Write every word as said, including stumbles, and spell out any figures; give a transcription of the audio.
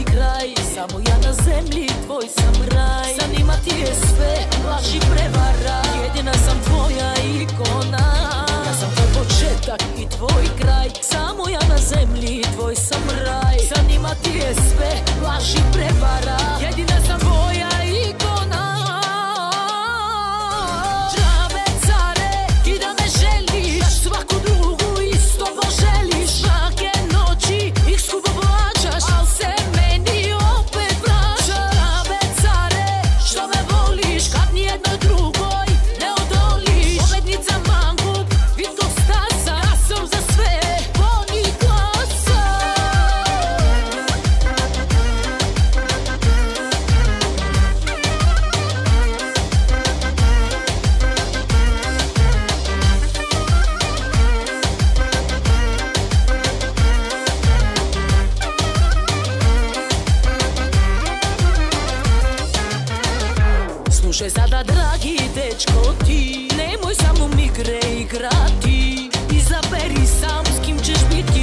kraj, samo ja na zemlji, tvoj sam raj. Zanima ti je sve, laži prevara, jedina sam tvoja ikona. Ja sam tvoj početak i tvoj kraj, samo ja na zemlji, tvoj sam raj. Zanima ti je sve, laži prevara, jedina sam tvoja ikona. Džabe care, ti da me želiš, svaku drugu isto poželiš. Svake noći ih skupo plaćaš, al se meni opet vraćaš. Džabe care, što me voliš, kad nijednoj drugoj ne odoliš. Pobednica mangup, Vitko Stasa, ja sam za sve ponikla sam. Slušaj sada dragi dečko ti, nemoj samo migre igrati. Izaberi sam s kim ćeš biti